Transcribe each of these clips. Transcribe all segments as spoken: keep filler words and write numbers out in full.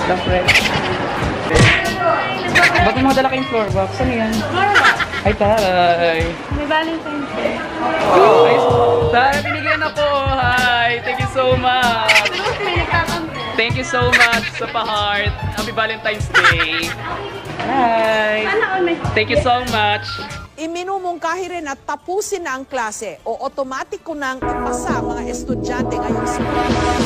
The fresh. Ba't mo dala kayong floor box? Ano yan? Ay, taray. May Valentine's Day. Oh. Ay, taray, binigyan ako. Hi, thank you so much. Thank you so much sa pa-heart. Happy Valentine's Day. Hi. Thank you so much. Iminumungkahi rin at tapusin na ang klase o otomatiko nang ipasa mga estudyante ngayong simula.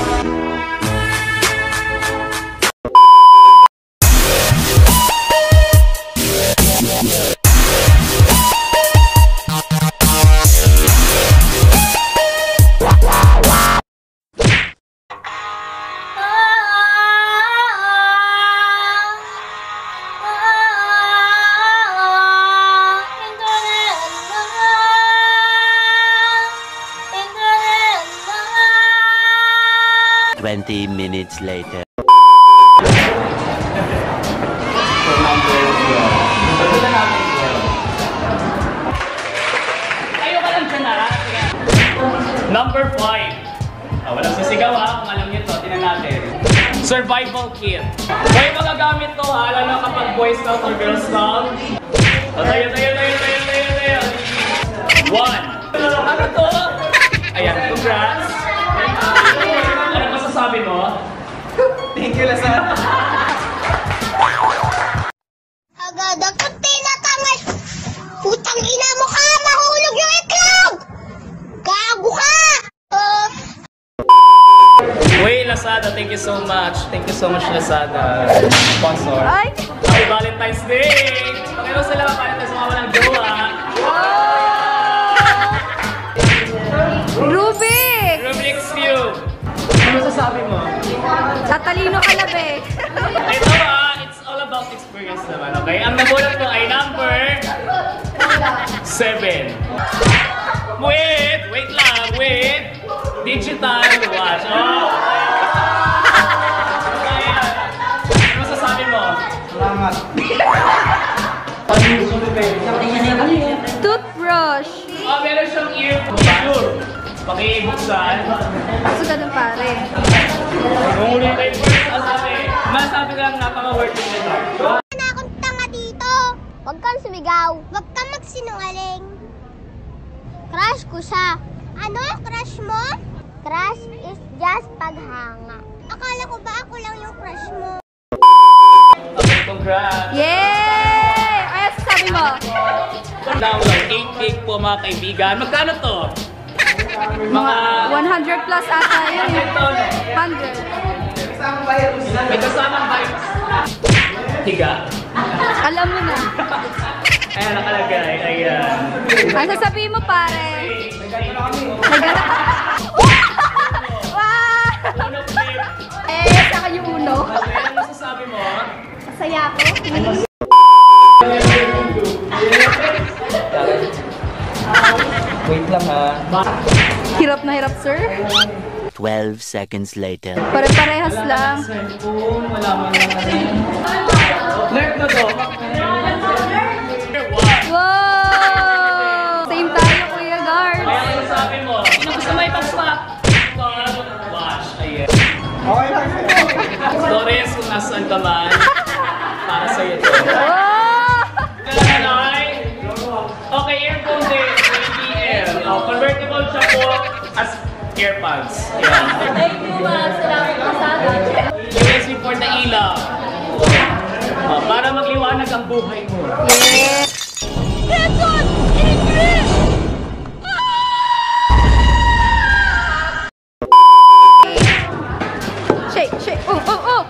Twenty minutes later. Tayo ka lang dyan, ha? Number five. Oh, walang sisigaw, ha? Kung alam niyo to, tinan natin. Survival kit. May magagamit to, ha? Lalo kapag boys scout or girl scout. Oh, tayo, tayo, tayo, tayo, tayo, tayo. One. Ano to? Ayan, congrats. Ano masasabi mo? Thank you, Lazan. Agad ako tinatamad. Putang ina mo ka! Mahulog yung itlog! Gago ka! Uh... Wait, Lazada, thank you so much. Thank you so much, Lazada. Sponsor. Ay! Happy Valentine's Day! Pakilo sila pa paano sa mga walang jowa. Rubik! Rubik's Cube. Ano masasabi mo? Tatalino ka labi. Ito ah, it's all about experience naman, okay? Ang nabulat mo ay number seven. Wait, wait lang, wait. Digital watch. Oh! Ayan. Ano masasabi mo? Salamat. Toothbrush. Oh, meron siyang ear picture. Pakibuksan. Gusto ka ng pare. Kung uli kayo first, ang sabi, masabi lang napaka-worth it nito. Wala na akong tanga dito. Huwag kang sumigaw. Huwag kang magsinungaling. Crush ko siya. Ano? Crush mo? Crush is just paghanga. Akala ko ba ako lang yung crush mo? Okay, congrats. Yay! Ay, sasabi mo. Download, eight cake po mga kaibigan. Magkano to? Mga one hundred plus ata yun. one hundred. one hundred. May kasamang vibes. Higa. Alam mo na. Ayan, nakalagay. Ayan. Ang sasabihin mo, pare. Nagana. Wow! Uno clip. Eh, saka yung uno. Ano masasabi mo? Masaya ako. Wait lang ha. Hirap na hirap, sir. Twelve seconds later. Pare-parehas lang. Cellphone, wala man lang. Nerf na to. Wow! Same tayo, Kuya Guard. Kaya ano sabi mo? Sino gusto mo ipag-swap? Wash. Ayan. Okay lang sa'yo. Flores, kung nasaan ka man, para sa'yo to. Wow! Nanay? Okay, earphone din. twenty P M. Oh, convertible siya po as earpods. Ayan. Thank you, ma. Salamat po sa atin. U S B port na ilaw. Oh, para magliwanag ang buhay mo. Yeah. Hands on! English! Shake, shake. Oh, oh, oh!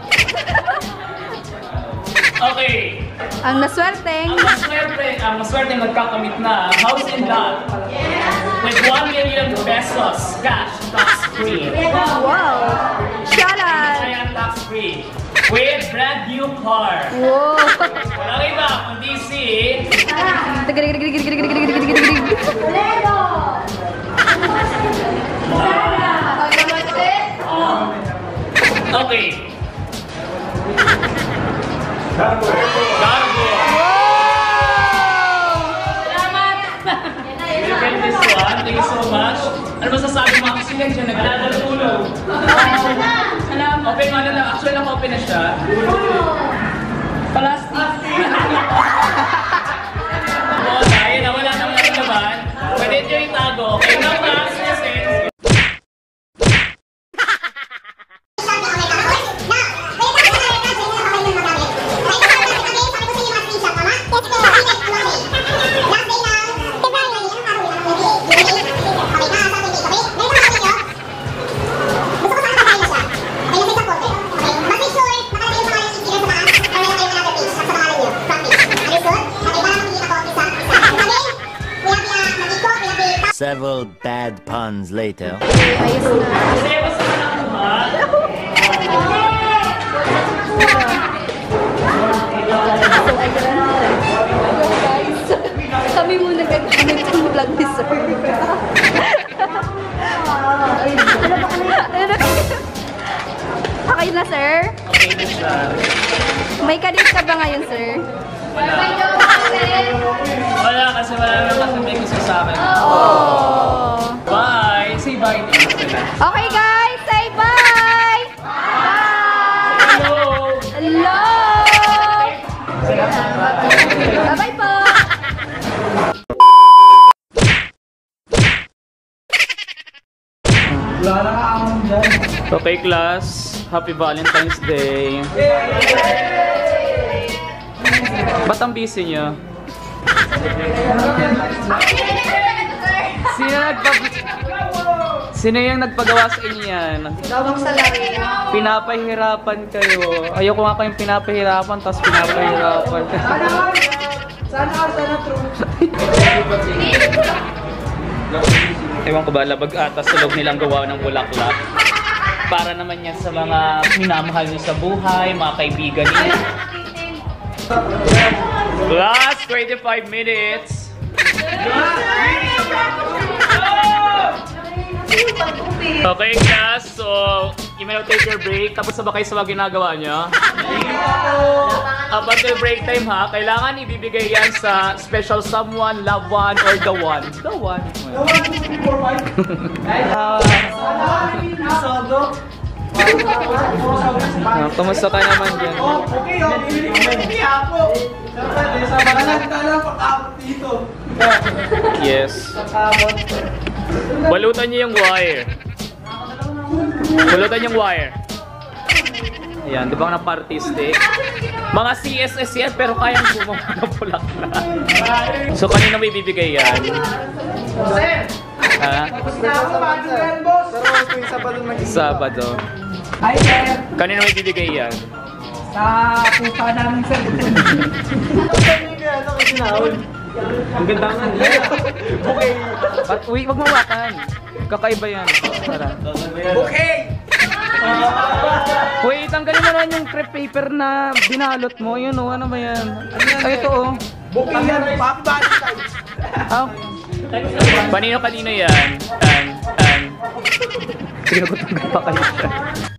Okay. Ang naswerteng. Ang maswerte, ang maswerte magkakamit na house and lot with one million pesos cash tax free. Wow! Shalan! Ayan, tax free. With brand new car. Wow! Walang iba, kundi si okay. Cargo. Cargo. Salamat! You get this one. Thank you so much. Ano Ano masasabi mo? Actually, yan siya naglalaro. Salamat. Open mo na lang. Actually, naka-open na siya. Plastic. Oo, dahil nawala naman ang laman. Pwede nyo itago. Okay, now class, listen. Several bad puns later. Ayos na. Kasi basta ka lang ba? Kami muna gagamit ang vlog ni sir. Okay na, sir? Okay na siya. May kadate ka ba ngayon, sir? Wala kasi wala naman kasi gusto sa akin. Oh. Bye! Say bye to you. Okay, guys, say bye! Bye! Hello! Hello! Bye-bye po! Okay, class. Happy Valentine's Day. Ba't ang busy niyo? Sino nagpag... Sino yung nagpagawa sa inyo yan? Tawag sa lari. Pinapahirapan kayo. Ayoko nga kayong pinapahirapan, tapos pinapahirapan. Sana, sana true. Ewan ko ba, labag ata sa loob nilang gawa ng bulaklak. Para naman yan sa mga minamahal niyo sa buhay, mga kaibigan niyo. Last twenty-five minutes. Okay, class. So, you may now take your break. Tapos na ba kayo sa mga ginagawa niyo? Up until break time ha, kailangan ibibigay yan sa special someone, loved one, or the one. The one. Ah, Kamusta ka naman dyan? Okay, okay. Ako. Dito. Yes. Balutan niyo yung wire. Balutan yung wire. Ayan, di ba na party stick? Mga C S S yan, pero kayang gumawa ng bulaklak. So, kanina may bibigay yan? Ha? Sabado. Hi, sir. Kanina may bibigay yan? Sa puta namin, sir. Ang ganda nga niya. Okay. At uy, wag mawakan. Kakaiba yan. Tara. Okay. Uy, tanggalin mo naman yung crepe paper na binalot mo. Yun o, ano ba yan? Ay, ito o. Booking yan. Happy Valentine's. Ah. Panino kanina yan? Tan, tan. Sige, nagutanggal pa kayo siya.